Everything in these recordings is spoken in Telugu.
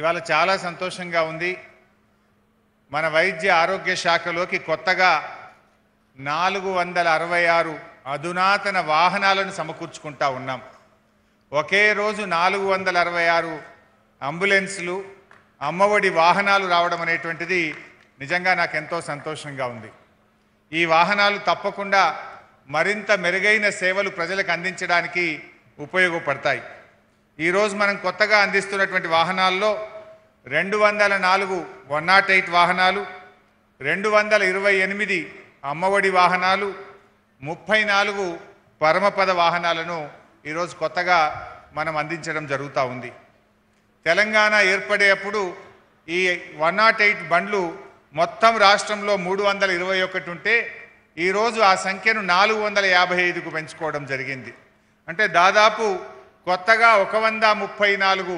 ఇవాళ చాలా సంతోషంగా ఉంది. మన వైద్య ఆరోగ్య శాఖలోకి కొత్తగా 466 అధునాతన వాహనాలను సమకూర్చుకుంటా ఉన్నాం. ఒకే రోజు 466 అంబులెన్స్లు, అమ్మఒడి వాహనాలు రావడం అనేటువంటిది నిజంగా నాకు ఎంతో సంతోషంగా ఉంది. ఈ వాహనాలు తప్పకుండా మరింత మెరుగైన సేవలు ప్రజలకు అందించడానికి ఉపయోగపడతాయి. ఈరోజు మనం కొత్తగా అందిస్తున్నటువంటి వాహనాల్లో 204 108 వాహనాలు, 228 అమ్మఒడి వాహనాలు, 34 పరమపద వాహనాలను ఈరోజు కొత్తగా మనం అందించడం జరుగుతూ ఉంది. తెలంగాణ ఏర్పడేటప్పుడు ఈ 108 బండ్లు మొత్తం రాష్ట్రంలో 321 ఉంటే ఈరోజు ఆ సంఖ్యను 455కు పెంచుకోవడం జరిగింది. అంటే దాదాపు కొత్తగా 134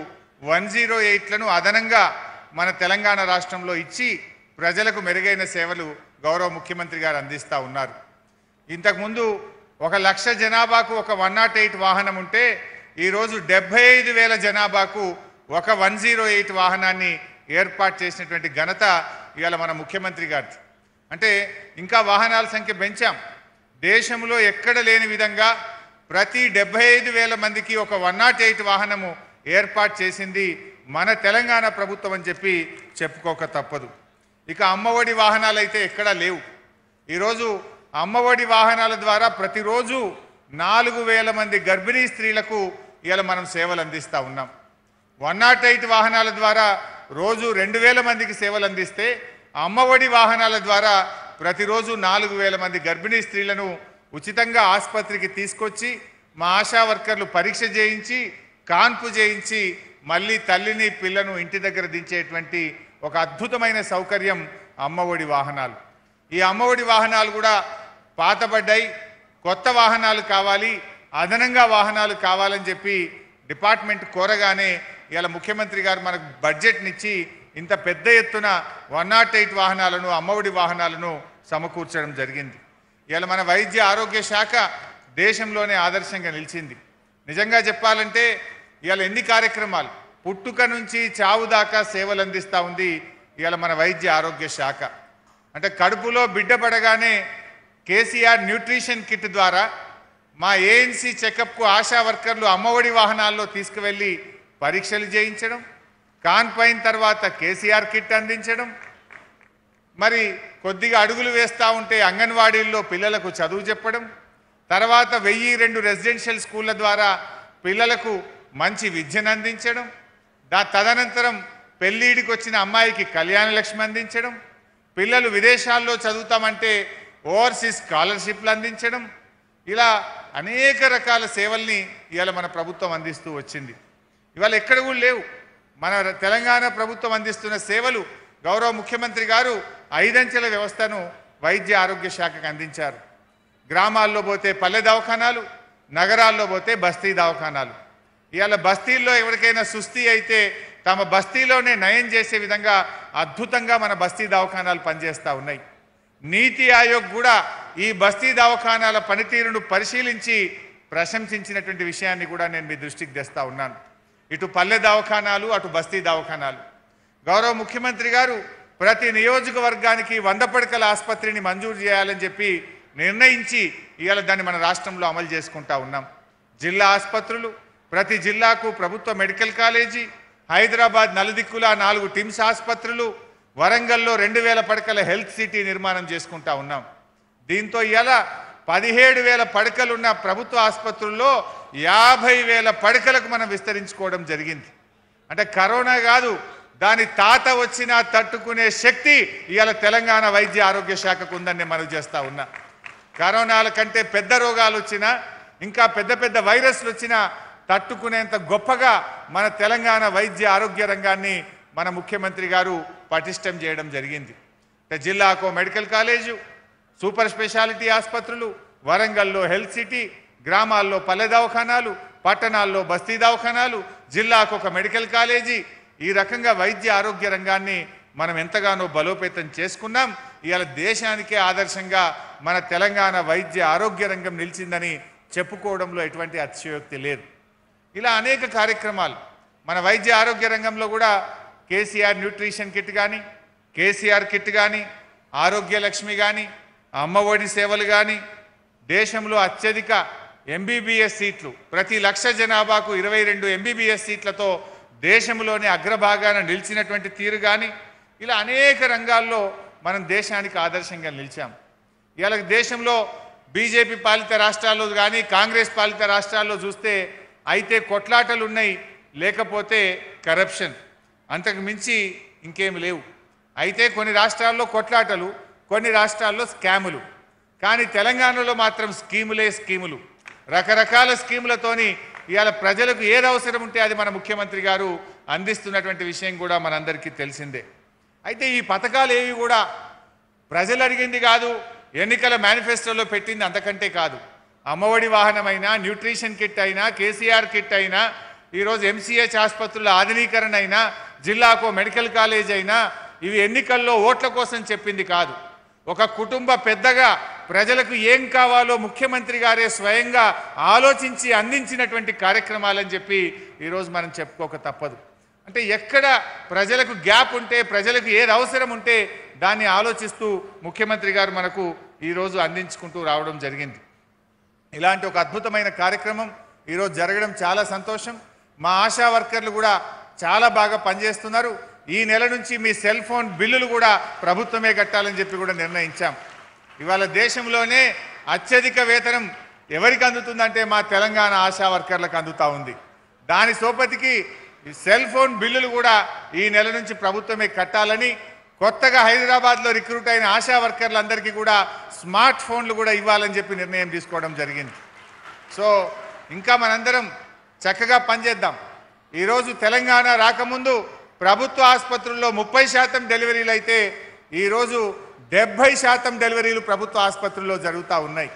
108లను అదనంగా మన తెలంగాణ రాష్ట్రంలో ఇచ్చి ప్రజలకు మెరుగైన సేవలు గౌరవ ముఖ్యమంత్రి గారు అందిస్తూ ఉన్నారు. ఇంతకుముందు 1,00,000 జనాభాకు ఒక 108 వాహనం ఉంటే ఈరోజు 75,000 జనాభాకు ఒక 108 వాహనాన్ని ఏర్పాటు చేసినటువంటి ఘనత ఇవాళ మన ముఖ్యమంత్రి గారిది. అంటే ఇంకా వాహనాల సంఖ్య పెంచాం. దేశంలో ఎక్కడ లేని విధంగా ప్రతి 75,000 మందికి ఒక 108 వాహనము ఏర్పాటు చేసింది మన తెలంగాణ ప్రభుత్వం అని చెప్పి చెప్పుకోక తప్పదు. ఇక అమ్మఒడి వాహనాలు అయితే ఎక్కడా లేవు. ఈరోజు అమ్మఒడి వాహనాల ద్వారా ప్రతిరోజు 4,000 మంది గర్భిణీ స్త్రీలకు ఇవాళ మనం సేవలు అందిస్తూ ఉన్నాం. 108 వాహనాల ద్వారా రోజు 2,000 మందికి సేవలు అందిస్తే అమ్మఒడి వాహనాల ద్వారా ప్రతిరోజు 4,000 మంది గర్భిణీ స్త్రీలను ఉచితంగా ఆసుపత్రికి తీసుకొచ్చి మా ఆశా వర్కర్లు పరీక్ష చేయించి కాన్పు చేయించి మళ్ళీ తల్లిని పిల్లను ఇంటి దగ్గర దించేటువంటి ఒక అద్భుతమైన సౌకర్యం అమ్మఒడి వాహనాలు. ఈ అమ్మఒడి వాహనాలు కూడా పాతబడ్డాయి, కొత్త వాహనాలు కావాలి, అదనంగా వాహనాలు కావాలని చెప్పి డిపార్ట్మెంట్ కోరగానే ఇవాళ ముఖ్యమంత్రి గారు మనకు బడ్జెట్నిచ్చి ఇంత పెద్ద ఎత్తున 108 వాహనాలను, అమ్మఒడి వాహనాలను సమకూర్చడం జరిగింది. ఇవాళ మన వైద్య ఆరోగ్య శాఖ దేశంలోనే ఆదర్శంగా నిలిచింది. నిజంగా చెప్పాలంటే ఇవాళ ఎన్ని కార్యక్రమాలు, పుట్టుక నుంచి చావు దాకా సేవలు అందిస్తూ ఉంది ఇవాళ మన వైద్య ఆరోగ్య శాఖ. అంటే కడుపులో బిడ్డ పడగానే కేసీఆర్ న్యూట్రిషన్ కిట్ ద్వారా మా ఏఎన్సీ చెకప్కు ఆశా వర్కర్లు అమ్మఒడి వాహనాల్లో తీసుకువెళ్ళి పరీక్షలు చేయించడం, కాన్పైన తర్వాత కేసీఆర్ కిట్ అందించడం, మరి కొద్దిగా అడుగులు వేస్తూ ఉంటే అంగన్వాడీల్లో పిల్లలకు చదువు చెప్పడం, తర్వాత 1002 రెసిడెన్షియల్ స్కూళ్ళ ద్వారా పిల్లలకు మంచి విద్యను అందించడం, తదనంతరం పెళ్ళిడికి వచ్చిన అమ్మాయికి కళ్యాణ లక్ష్మి అందించడం, పిల్లలు విదేశాల్లో చదువుతామంటే ఓవర్సీస్ స్కాలర్షిప్లు అందించడం, ఇలా అనేక రకాల సేవల్ని ఇవాళ మన ప్రభుత్వం అందిస్తూ వచ్చింది. ఇవాళ ఎక్కడ కూడా లేవు. మన తెలంగాణ ప్రభుత్వం అందిస్తున్న సేవలు గౌరవ ముఖ్యమంత్రి గారు 5 అంచెల వ్యవస్థను వైద్య ఆరోగ్య శాఖకు అందించారు. గ్రామాల్లో పోతే పల్లె దవాఖానాలు, నగరాల్లో పోతే బస్తీ దవాఖానాలు. ఇవాళ బస్తీల్లో ఎవరికైనా సుస్థి అయితే తమ బస్తీలోనే నయం చేసే విధంగా అద్భుతంగా మన బస్తీ దవాఖానాలు పనిచేస్తూ ఉన్నాయి. నీతి ఆయోగ్ కూడా ఈ బస్తీ దవాఖానాల పనితీరును పరిశీలించి ప్రశంసించినటువంటి విషయాన్ని కూడా నేను మీ దృష్టికి తెస్తా ఉన్నాను. ఇటు పల్లె దవాఖానాలు, అటు బస్తీ దవాఖానాలు. గౌరవ ముఖ్యమంత్రి గారు ప్రతి నియోజకవర్గానికి 100 పడకల ఆసుపత్రిని మంజూరు చేయాలని చెప్పి నిర్ణయించి ఇవాళ దాన్ని మన రాష్ట్రంలో అమలు చేసుకుంటా ఉన్నాం. జిల్లా ఆసుపత్రులు, ప్రతి జిల్లాకు ప్రభుత్వ మెడికల్ కాలేజీ, హైదరాబాద్ నలుదిక్కుల 4 టిమ్స్ ఆసుపత్రులు, వరంగల్లో 2,000 పడకల హెల్త్ సిటీ నిర్మాణం చేసుకుంటా ఉన్నాం. దీంతో ఇవాళ 17,000 పడకలున్న ప్రభుత్వ ఆసుపత్రుల్లో 50,000 పడకలకు మనం విస్తరించుకోవడం జరిగింది. అంటే కరోనా కాదు, దాని తాత వచ్చినా తట్టుకునే శక్తి ఇవాళ తెలంగాణ వైద్య ఆరోగ్య శాఖకు ఉందని నేను మనవి చేస్తా ఉన్నా. కరోనాల కంటే పెద్ద రోగాలు వచ్చినా, ఇంకా పెద్ద పెద్ద వైరస్లు వచ్చినా తట్టుకునేంత గొప్పగా మన తెలంగాణ వైద్య ఆరోగ్య రంగాన్ని మన ముఖ్యమంత్రి గారు పటిష్టం చేయడం జరిగింది. జిల్లాకు మెడికల్ కాలేజు, సూపర్ స్పెషాలిటీ ఆసుపత్రులు, వరంగల్లో హెల్త్ సిటీ, గ్రామాల్లో పల్లె దవాఖానాలు, పట్టణాల్లో బస్తీ దవాఖానాలు, జిల్లాకు ఒక మెడికల్ కాలేజీ. ఈ రకంగా వైద్య ఆరోగ్య రంగాన్ని మనం ఎంతగానో బలోపేతం చేసుకున్నాం. ఇవాళ దేశానికే ఆదర్శంగా మన తెలంగాణ వైద్య ఆరోగ్య రంగం నిలిచిందని చెప్పుకోవడంలో ఎటువంటి అతిశయోక్తి లేదు. ఇలా అనేక కార్యక్రమాలు మన వైద్య ఆరోగ్య రంగంలో కూడా కేసీఆర్ న్యూట్రిషన్ కిట్ కానీ, కేసీఆర్ కిట్ కానీ, ఆరోగ్య లక్ష్మి కానీ, అమ్మఒడి సేవలు కానీ, దేశంలో అత్యధిక ఎంబీబీఎస్ సీట్లు, ప్రతి లక్ష జనాభాకు 22 ఎంబీబీఎస్ సీట్లతో దేశంలోనే అగ్రభాగాన నిలిచినటువంటి తీరు కానీ, ఇలా అనేక రంగాల్లో మనం దేశానికి ఆదర్శంగా నిలిచాం. ఇవాళ దేశంలో బీజేపీ పాలిత రాష్ట్రాల్లో కానీ, కాంగ్రెస్ పాలిత రాష్ట్రాల్లో చూస్తే అయితే కొట్లాటలు ఉన్నాయి, లేకపోతే కరప్షన్, అంతకు మించి ఇంకేమి లేవు. అయితే కొన్ని రాష్ట్రాల్లో కొట్లాటలు, కొన్ని రాష్ట్రాల్లో స్కాములు, కానీ తెలంగాణలో మాత్రం స్కీములు, రకరకాల స్కీములతోని ఇవాళ ప్రజలకు ఏది అవసరం ఉంటే అది మన ముఖ్యమంత్రి గారు అందిస్తున్నటువంటి విషయం కూడా మనందరికీ తెలిసిందే. అయితే ఈ పథకాలు ఏవి కూడా ప్రజలు అడిగింది కాదు, ఎన్నికల మేనిఫెస్టోలో పెట్టింది అంతకంటే కాదు. అమ్మఒడి వాహనమైనా, న్యూట్రిషన్ కిట్ అయినా, కేసీఆర్ కిట్ అయినా, ఈరోజు ఎంసీహెచ్ ఆసుపత్రుల ఆధునీకరణ అయినా, జిల్లాకో మెడికల్ కాలేజ్ అయినా, ఇవి ఎన్నికల్లో ఓట్ల కోసం చెప్పింది కాదు. ఒక కుటుంబ పెద్దగా ప్రజలకు ఏం కావాలో ముఖ్యమంత్రి గారే స్వయంగా ఆలోచించి అందించినటువంటి కార్యక్రమాలని చెప్పి ఈరోజు మనం చెప్పుకోక తప్పదు. అంటే ఎక్కడ ప్రజలకు గ్యాప్ ఉంటే, ప్రజలకు ఏది అవసరం ఉంటే దాన్ని ఆలోచిస్తూ ముఖ్యమంత్రి గారు మనకు ఈరోజు అందించుకుంటూ రావడం జరిగింది. ఇలాంటి ఒక అద్భుతమైన కార్యక్రమం ఈరోజు జరగడం చాలా సంతోషం. మా ఆశా వర్కర్లు కూడా చాలా బాగా పనిచేస్తున్నారు. ఈ నెల నుంచి మీ సెల్ ఫోన్ బిల్లులు కూడా ప్రభుత్వమే కట్టాలని చెప్పి కూడా నిర్ణయించాం. ఇవాళ దేశంలోనే అత్యధిక వేతనం ఎవరికి అందుతుందంటే మా తెలంగాణ ఆశా వర్కర్లకు అందుతూ ఉంది. దాని సోపతికి సెల్ ఫోన్ బిల్లులు కూడా ఈ నెల నుంచి ప్రభుత్వమే కట్టాలని, కొత్తగా హైదరాబాద్లో రిక్రూట్ అయిన ఆశా వర్కర్లందరికీ కూడా స్మార్ట్ ఫోన్లు కూడా ఇవ్వాలని చెప్పి నిర్ణయం తీసుకోవడం జరిగింది. సో ఇంకా మనందరం చక్కగా పనిచేద్దాం. ఈరోజు తెలంగాణ రాకముందు ప్రభుత్వ ఆసుపత్రుల్లో 30% డెలివరీలు అయితే ఈరోజు 70% డెలివరీలు ప్రభుత్వ ఆసుపత్రుల్లో జరుగుతూ ఉన్నాయి.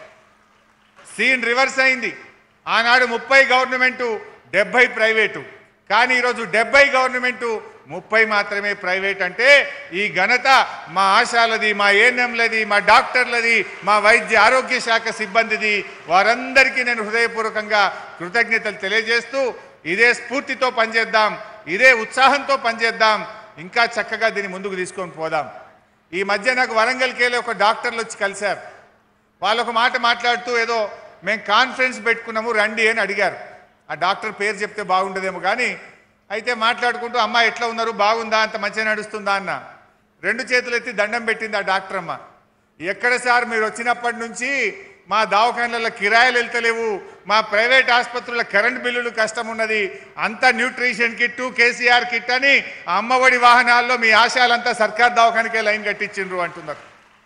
సీన్ రివర్స్ అయింది. ఆనాడు 30 గవర్నమెంటు, 70 ప్రైవేటు, కానీ ఈరోజు 70 గవర్నమెంటు, 30 మాత్రమే ప్రైవేట్. అంటే ఈ ఘనత మా ఆశాలది, మా ఏఎన్ఎంలది, మా డాక్టర్లది, మా వైద్య ఆరోగ్య శాఖ సిబ్బందిది. వారందరికీ నేను హృదయపూర్వకంగా కృతజ్ఞతలు తెలియజేస్తూ ఇదే స్ఫూర్తితో పనిచేద్దాం, ఇదే ఉత్సాహంతో పనిచేద్దాం, ఇంకా చక్కగా దీన్ని ముందుకు తీసుకొని పోదాం. ఈ మధ్య నాకు వరంగల్కి వెళ్ళి ఒక డాక్టర్లు వచ్చి కలిశారు. వాళ్ళు ఒక మాట మాట్లాడుతూ ఏదో మేము కాన్ఫరెన్స్ పెట్టుకున్నాము రండి అని అడిగారు. ఆ డాక్టర్ పేరు చెప్తే బాగుండదేమో కానీ, అయితే మాట్లాడుకుంటూ అమ్మ ఎట్లా ఉన్నారు, బాగుందా, అంత మంచిగా నడుస్తుందా అన్న. 2 చేతులు ఎత్తి దండం పెట్టింది ఆ డాక్టర్ అమ్మ. ఎక్కడ సార్ మీరు వచ్చినప్పటి నుంచి మా దవాఖానలలో కిరాయిలు వెళ్తలేవు, మా ప్రైవేట్ ఆసుపత్రుల కరెంట్ బిల్లులు కష్టం ఉన్నది, అంతా న్యూట్రిషన్ కిట్టు, కేసీఆర్ కిట్ అని అమ్మఒడి వాహనాల్లో మీ ఆశాలంతా సర్కార్ దవాఖానకే లైన్ కట్టించిండ్రు అంటున్నారు.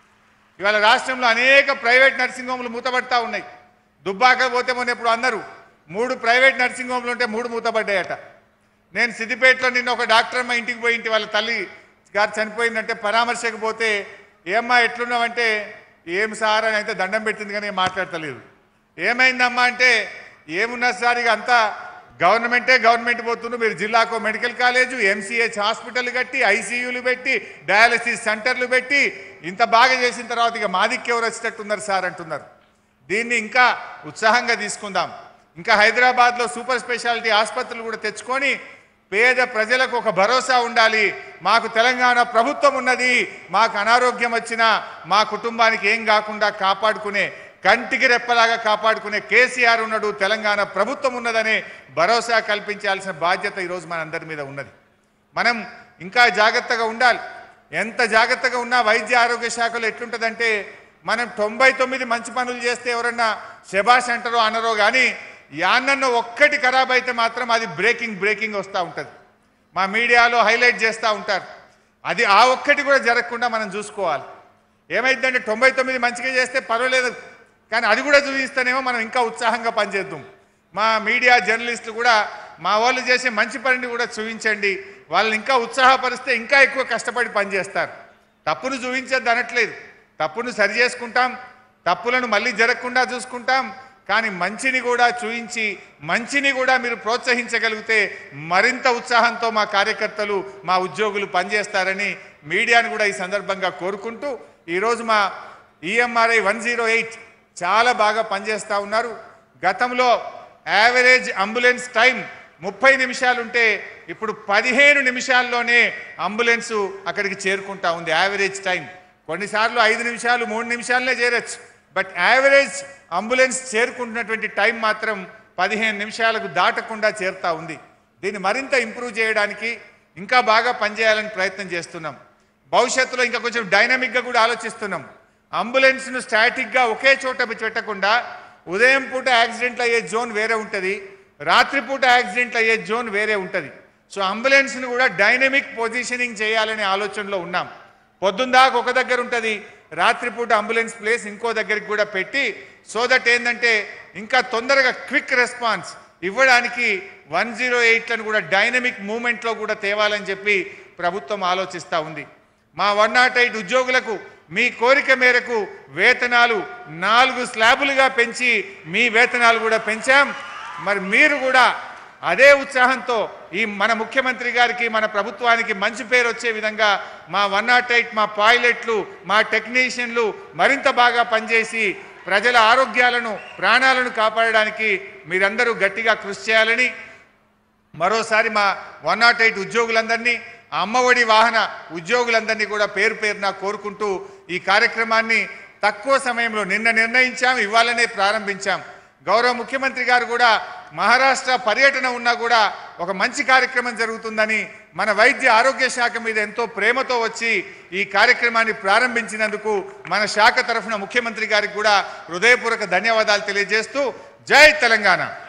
ఇవాళ రాష్ట్రంలో అనేక ప్రైవేట్ నర్సింగ్ హోమ్లు మూతపడతా ఉన్నాయి. దుబ్బాక పోతే మొన్న ఎప్పుడు అన్నారు 3 ప్రైవేట్ నర్సింగ్ హోమ్లు ఉంటే 3 మూతపడ్డాయట. నేను సిద్దిపేటలో నిన్న ఒక డాక్టర్ అమ్మ ఇంటికి పోయింటి, వాళ్ళ తల్లి గారు చనిపోయిందంటే పరామర్శకు పోతే ఏమ్మా ఎట్లున్నావంటే ఏం సార్ అని అయితే దండం పెట్టింది కానీ మాట్లాడతలేదు. ఏమైందమ్మా అంటే ఏమున్నా సార్ ఇక అంతా గవర్నమెంట్ పోతున్నారు, మీరు జిల్లాకో మెడికల్ కాలేజు, ఎంసీహెచ్ హాస్పిటల్ కట్టి, ఐసీయూలు పెట్టి, డయాలసిస్ సెంటర్లు పెట్టి ఇంత బాగా చేసిన తర్వాత ఇక మాదిక్కి ఎవరు వచ్చేటట్టున్నారు సార్ అంటున్నారు. దీన్ని ఇంకా ఉత్సాహంగా తీసుకుందాం. ఇంకా హైదరాబాద్లో సూపర్ స్పెషాలిటీ ఆసుపత్రులు కూడా తెచ్చుకొని పేద ప్రజలకు ఒక భరోసా ఉండాలి. మాకు తెలంగాణ ప్రభుత్వం ఉన్నది, మాకు అనారోగ్యం వచ్చినా మా కుటుంబానికి ఏం కాకుండా కాపాడుకునే, కంటికి రెప్పలాగా కాపాడుకునే కేసీఆర్ ఉన్నాడు, తెలంగాణ ప్రభుత్వం ఉన్నదనే భరోసా కల్పించాల్సిన బాధ్యత ఈరోజు మనందరి మీద ఉన్నది. మనం ఇంకా జాగ్రత్తగా ఉండాలి. ఎంత జాగ్రత్తగా ఉన్నా వైద్య ఆరోగ్య శాఖలో ఎట్లుంటుందంటే మనం 99 మంచి పనులు చేస్తే ఎవరన్నా శభాష్ అంటారో అనరో కానీ యాన్నన్న ఒక్కటి ఖరాబ్ అయితే మాత్రం అది బ్రేకింగ్ వస్తూ ఉంటుంది. మా మీడియాలో హైలైట్ చేస్తూ ఉంటారు. అది ఆ ఒక్కటి కూడా జరగకుండా మనం చూసుకోవాలి. ఏమైందంటే 99 మంచిగా చేస్తే పర్వాలేదు, కానీ అది కూడా చూపిస్తేనేమో మనం ఇంకా ఉత్సాహంగా పనిచేద్దాం. మా మీడియా జర్నలిస్టులు కూడా మా వాళ్ళు చేసే మంచి పనిని కూడా చూపించండి, వాళ్ళని ఇంకా ఉత్సాహపరిస్తే ఇంకా ఎక్కువ కష్టపడి పనిచేస్తారు. తప్పును చూపించద్దు అనట్లేదు, తప్పును సరి చేసుకుంటాం, తప్పులను మళ్ళీ జరగకుండా చూసుకుంటాం, కానీ మంచిని కూడా చూయించి మంచిని కూడా మీరు ప్రోత్సహించగలిగితే మరింత ఉత్సాహంతో మా కార్యకర్తలు, మా ఉద్యోగులు పనిచేస్తారని మీడియాను కూడా ఈ సందర్భంగా కోరుకుంటూ ఈరోజు మా ఈఎంఆర్ఐ 108 చాలా బాగా పనిచేస్తూ ఉన్నారు. గతంలో యావరేజ్ అంబులెన్స్ టైం 30 నిమిషాలుంటే ఇప్పుడు 15 నిమిషాల్లోనే అంబులెన్సు అక్కడికి చేరుకుంటా ఉంది యావరేజ్ టైం. కొన్నిసార్లు 5 నిమిషాలు 3 నిమిషాలనే చేరొచ్చు, బట్ యావరేజ్ అంబులెన్స్ చేరుకుంటున్నటువంటి టైం మాత్రం 15 నిమిషాలకు దాటకుండా చేరుతా ఉంది. దీన్ని మరింత ఇంప్రూవ్ చేయడానికి ఇంకా బాగా పనిచేయాలని ప్రయత్నం చేస్తున్నాం. భవిష్యత్తులో ఇంకా కొంచెం డైనమిక్గా కూడా ఆలోచిస్తున్నాం. అంబులెన్స్ను స్టాటిక్గా ఒకే చోట పెట్టకుండా ఉదయం పూట యాక్సిడెంట్లు అయ్యే జోన్ వేరే ఉంటుంది, రాత్రిపూట యాక్సిడెంట్లు అయ్యే జోన్ వేరే ఉంటుంది. సో అంబులెన్స్ను కూడా డైనమిక్ పొజిషనింగ్ చేయాలనే ఆలోచనలో ఉన్నాం. పొద్దుందాకా ఒక దగ్గర ఉంటుంది, రాత్రిపూట అంబులెన్స్ ప్లేస్ ఇంకో దగ్గరికి కూడా పెట్టి సో దట్ ఏంటంటే ఇంకా తొందరగా క్విక్ రెస్పాన్స్ ఇవ్వడానికి 108లను కూడా డైనమిక్ మూమెంట్లో కూడా తేవాలని చెప్పి ప్రభుత్వం ఆలోచిస్తూ ఉంది. మా 108 ఉద్యోగులకు మీ కోరిక మేరకు వేతనాలు 4 స్లాబులుగా పెంచి మీ వేతనాలు కూడా పెంచాం. మరి మీరు కూడా అదే ఉత్సాహంతో ఈ మన ముఖ్యమంత్రి గారికి మన ప్రభుత్వానికి మంచి పేరు వచ్చే విధంగా మా 108 మా పైలట్లు మా టెక్నీషియన్లు మరింత బాగా పనిచేసి ప్రజల ఆరోగ్యాలను ప్రాణాలను కాపాడడానికి మీరందరూ గట్టిగా కృషి చేయాలని మరోసారి మా 108 ఉద్యోగులందరినీ అమ్మఒడి వాహన ఉద్యోగులందరినీ కూడా పేరు పేరున కోరుకుంటూ ఈ కార్యక్రమాన్ని తక్కువ సమయంలో నిన్న నిర్ణయించాం, ఇవాళనే ప్రారంభించాం. గౌరవ ముఖ్యమంత్రి గారు కూడా మహారాష్ట్ర పర్యటన ఉన్నా కూడా ఒక మంచి కార్యక్రమం జరుగుతుందని మన వైద్య ఆరోగ్య శాఖ మీద ఎంతో ప్రేమతో వచ్చి ఈ కార్యక్రమాన్ని ప్రారంభించినందుకు మన శాఖ తరఫున ముఖ్యమంత్రి గారికి కూడా హృదయపూర్వక ధన్యవాదాలు తెలియజేస్తూ జై తెలంగాణ.